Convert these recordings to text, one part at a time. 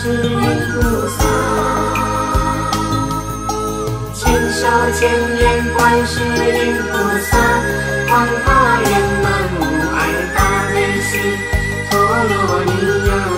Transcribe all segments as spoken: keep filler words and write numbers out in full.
世音菩萨，千手千眼观世音菩萨，广大圆满无碍大悲心，陀罗尼呀。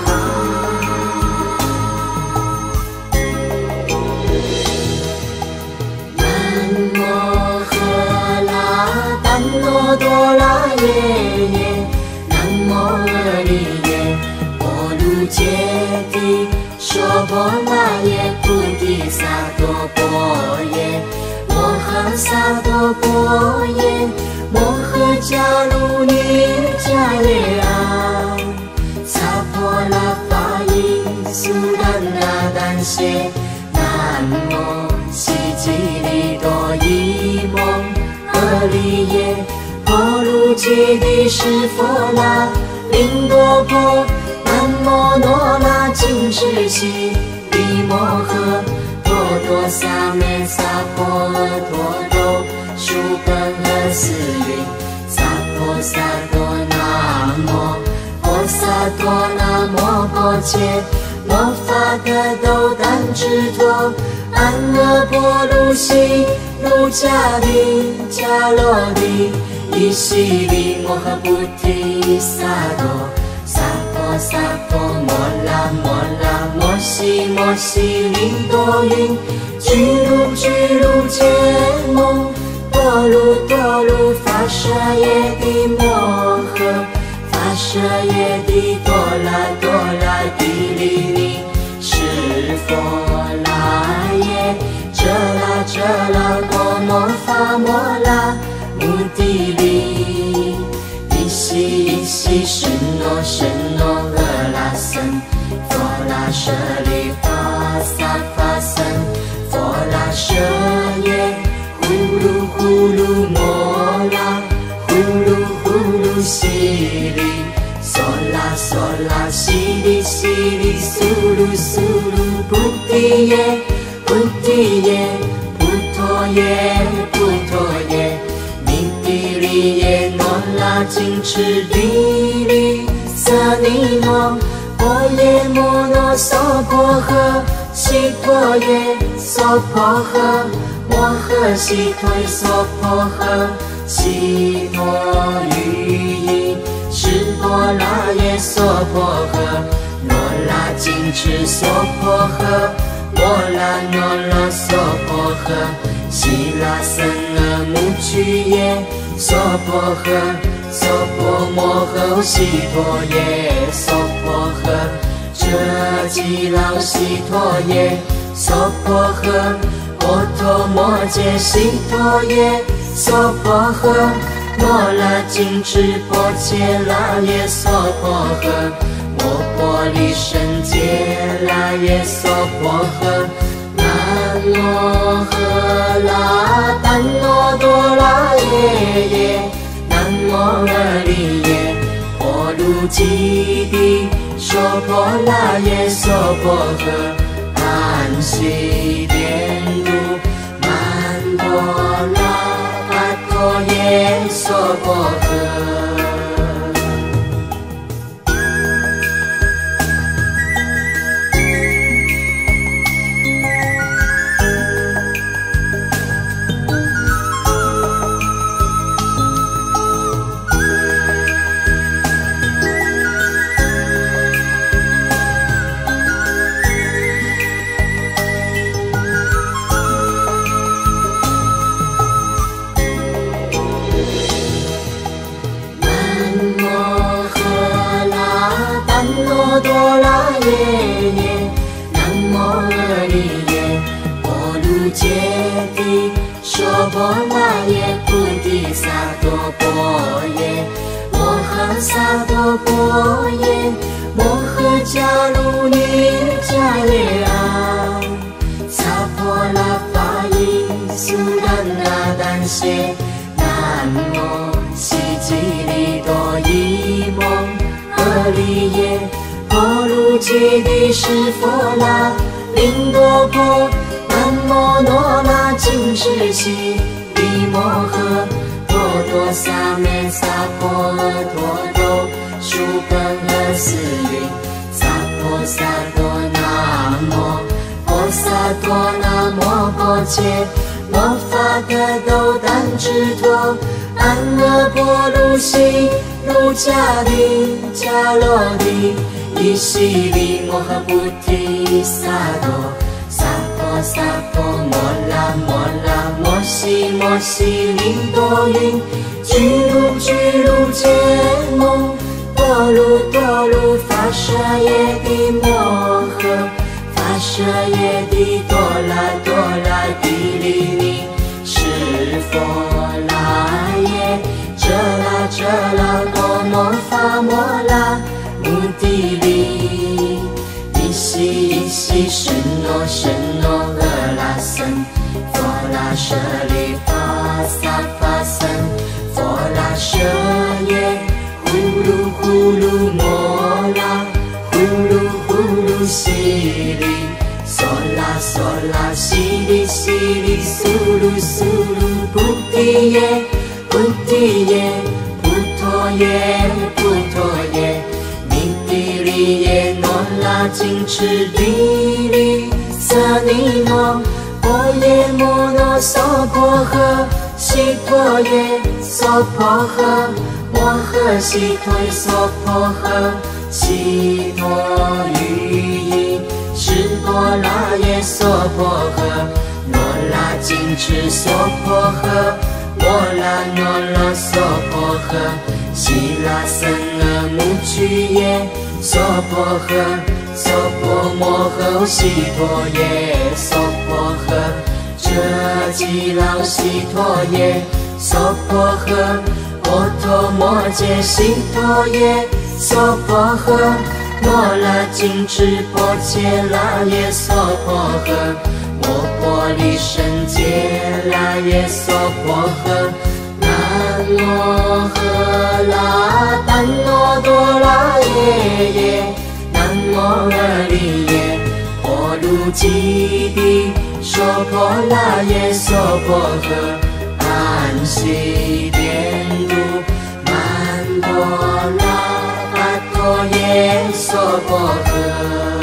哆啦耶耶，南无阿利耶，波卢揭谛，娑婆那耶，菩提萨埵波耶，摩诃萨埵波耶，摩诃迦卢尼迦耶啊，萨婆拉法音苏丹那丹谢，南无悉吉利多伊蒙阿利耶。波卢揭谛湿佛那林多婆，南摩罗那金智悉利摩诃，多多萨美萨婆诃多多，殊本诃斯云，萨婆萨多那摩，婆萨多那摩婆切，摩发得斗丹智多，安那波卢悉卢迦帝迦罗帝。依悉利摩诃菩提萨埵，萨婆萨婆摩拉摩拉摩悉摩悉林多云，居卢居卢羯摩，多卢多卢发舍耶帝摩诃，发舍耶帝多拉多拉帝利尼，湿佛那耶，遮拉遮拉多摩发摩拉。目的里，依悉依悉神诺神诺阿拉僧，佛拉舍利法萨法僧，佛拉舍耶，呼噜呼噜摩拉，呼噜呼噜悉利，梭拉梭拉悉利悉利，苏噜苏噜菩提耶，菩提耶，菩陀耶，菩陀耶。帝利耶诺拉金持帝利萨尼诺，波耶摩诺娑婆诃，悉陀耶娑婆诃，摩诃悉陀娑婆诃，悉陀喻意，湿婆拉耶娑婆诃，诺拉金持娑婆诃，摩拉诺拉娑婆诃。悉拉僧阿目瞿耶，娑婆诃，娑婆摩诃悉陀耶，娑婆诃，遮吉老悉陀耶，娑婆诃，摩陀摩揭悉陀耶，娑婆诃，摩拉金持婆伽拉耶，娑婆诃，摩婆利胜揭拉耶，娑婆诃。南无喝啦怛那多拉耶耶，南无阿利耶，波卢揭谛，娑婆拉耶，娑婆诃，安悉殿度，曼多拉巴陀耶，娑婆诃。多拉耶耶，南无阿利耶，波卢揭谛，娑婆那耶，菩提萨埵波耶，摩诃萨埵波耶，摩诃迦卢尼迦耶啊，萨婆拉法音苏丹那丹谢，南无悉吉利多伊蒙阿利耶。波卢揭谛湿佛那林多婆，南摩罗那金智悉利摩诃，多多萨美萨婆诃多多，殊本诃斯云，萨婆萨多那摩婆萨多那摩婆伽，摩法得斗胆智陀，安那波卢悉卢迦利迦罗利，伊悉利摩诃菩提萨埵，萨婆萨婆摩拉摩拉摩悉摩悉利多云，俱卢俱卢羯摩，多卢多卢发舍耶帝摩诃，发舍耶帝多拉多拉帝利尼，是佛那耶遮那遮那多摩发摩拉目的利，伊悉伊悉神诺神诺阿拉僧，佛那舍利法萨法僧，佛那舍耶呼噜呼噜摩拉，呼噜呼噜悉利，梭拉梭拉悉利悉利，苏噜苏噜菩提耶菩提耶，菩陀耶菩陀耶，弥帝利耶诺拉金持地利色尼诺，波耶摩诺娑婆诃，悉陀耶娑婆诃，摩诃悉陀耶娑婆诃，悉陀喻意是波那耶娑婆诃，诺拉金持娑婆诃，摩拉诺拉娑婆诃，悉拉僧阿目俱耶娑婆诃，娑婆摩诃悉陀耶娑婆诃，遮吉老悉陀耶娑婆诃，波陀摩揭悉陀耶娑婆诃，摩拉金持波揭拉耶娑婆诃，摩婆利胜揭拉耶娑婆诃，南摩诃拉班诺多拉耶耶，南摩阿利耶婆卢基帝娑婆拉耶娑婆诃，安悉殿度曼多拉巴陀耶娑婆诃。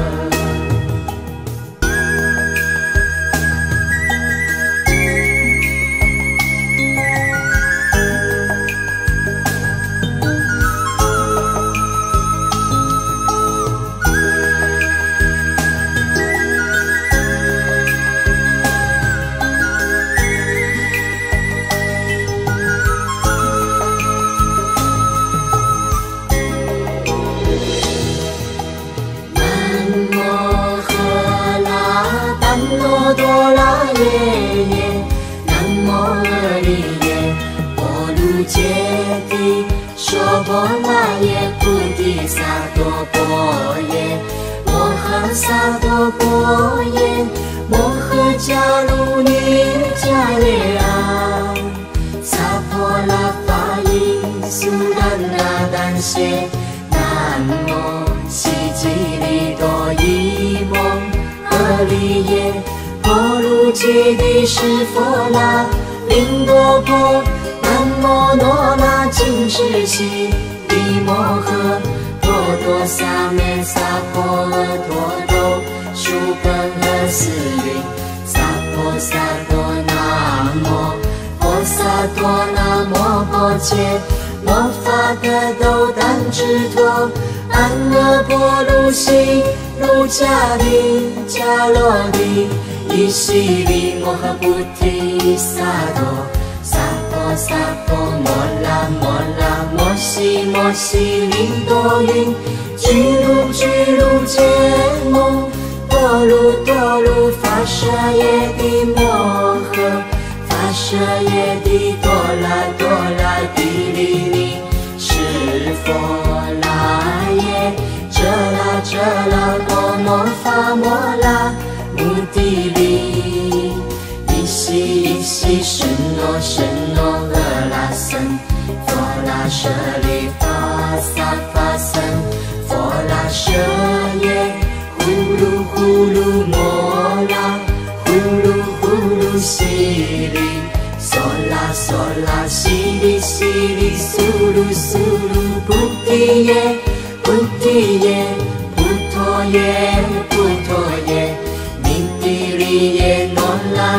多拉耶耶，南摩阿利耶波卢揭谛，娑婆那耶菩提萨埵波耶，摩诃萨埵波耶，摩诃迦卢尼迦耶阿，萨婆拉法音苏丹那丹谢，南摩悉吉利多伊蒙阿利耶。婆卢揭谛是佛那林多婆，南摩诺那金持悉地摩诃，多多萨咩萨婆诃多多殊本诃斯云，萨婆萨多那摩婆萨多那摩婆伽，摩法得斗胆智陀，安那波卢悉卢迦利迦罗利，伊悉利摩诃菩提萨埵，萨婆萨婆摩拉摩拉摩悉摩悉利多云，俱卢俱卢羯摩，多卢多卢发舍耶帝摩诃，发舍耶帝多拉多拉帝利尼，是佛那耶遮那遮那多摩发摩拉目的利，伊悉伊悉神诺神诺阿拉僧，佛那舍利法萨法僧，佛那舍耶呼噜呼噜摩拉，呼噜呼噜悉利，梭拉梭拉悉利悉利，苏噜苏噜菩提耶菩提耶，菩陀耶菩陀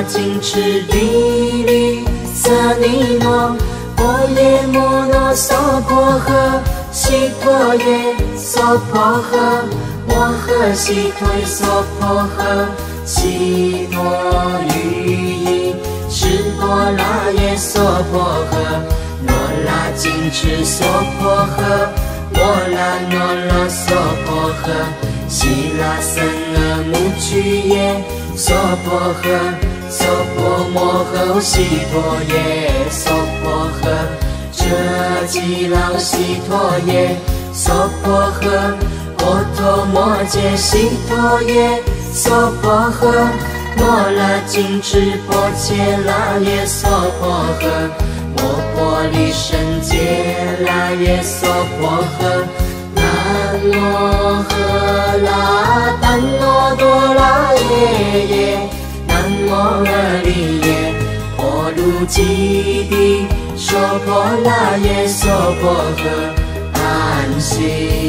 金翅地里萨尼诺，波耶摩诺娑婆诃，悉陀耶娑婆诃，摩诃悉陀耶娑婆诃，悉陀喻意释波拉耶娑婆诃，罗拉金翅娑婆诃，摩拉诺拉娑婆诃，悉拉僧阿穆俱耶娑婆诃，娑婆摩诃悉陀耶娑婆诃，遮吉老悉陀耶娑婆诃，波陀摩揭悉陀耶娑婆诃，摩拉金翅波切拉耶娑婆诃，摩婆利胜揭拉耶娑婆诃，南摩诃拉怛那多拉耶耶，南摩阿利耶婆卢基帝娑婆拉耶娑婆诃，安息。